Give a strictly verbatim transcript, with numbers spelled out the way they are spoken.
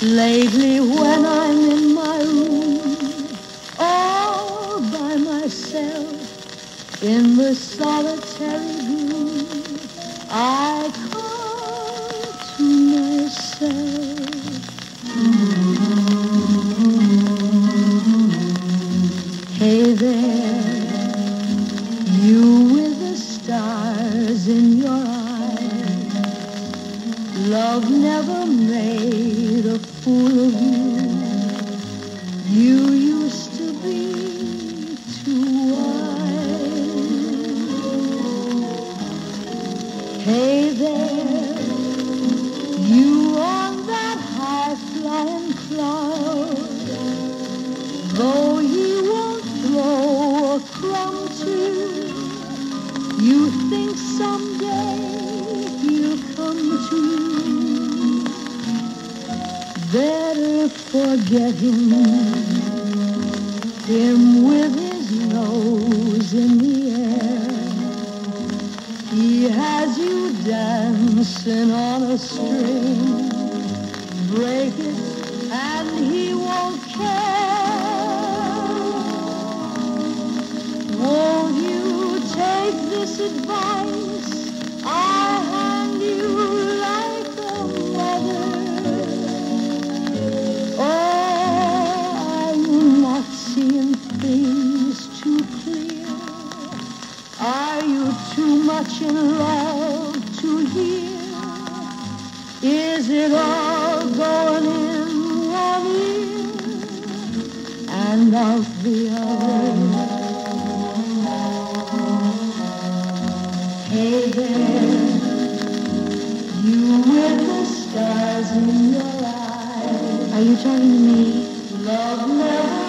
Lately when I'm in my room, all by myself, in the solitary gloom, I call to myself. Hey there, you with the stars in your eyes. Love never made a fool of you. You used to be too wise. Hey there, you on that high-flying cloud. Though he won't throw a crumb to you, you think someday he'll come to you. Better forget him, him with his nose in the air. He has you dancing on a string. Break it and he won't care. Won't you take this advice I hand you like a mother? Or are you not seeing things too clear? Are you too much in love to hear? Is it all going in one ear and out the other? Hey there, you with the stars in your eyes. Are you talking to me? Love never